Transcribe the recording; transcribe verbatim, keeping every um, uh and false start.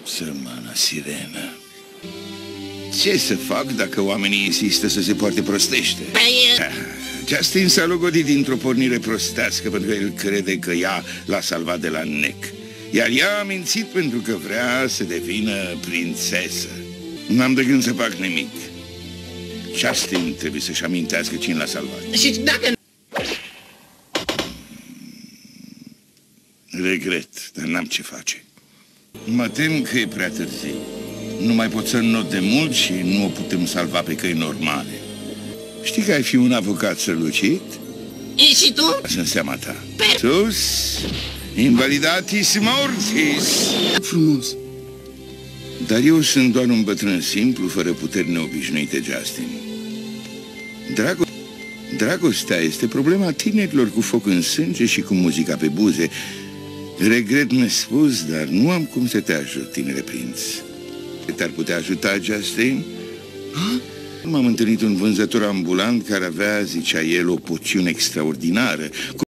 Sărmana sirenă. Ce să fac dacă oamenii insistă să se poarte prostește? Justin s-a logodit dintr-o pornire prostească pentru că el crede că ea l-a salvat de la nec. Iar ea a mințit pentru că vrea să devină prințesă. N-am de gând să fac nimic. Justin trebuie să-și amintească cine l-a salvat. Și dacă... Regret, dar n-am ce face. Mă tem că e prea târziu. Nu mai pot să not de mult și nu o putem salva pe căi normale. Știi că ai fi un avocat strălucit? E și tu? Asta în seama ta. Sus, invalidatis mortis. Frumos. Dar eu sunt doar un bătrân simplu, fără puteri neobișnuite, Justin. Drago Dragostea este problema tinerilor cu foc în sânge și cu muzica pe buze. Regret nespus, dar nu am cum să te ajut, tinere prinț. Te-ar putea ajuta, Justin? M-am întâlnit un vânzător ambulant care avea, zicea el, o poțiune extraordinară.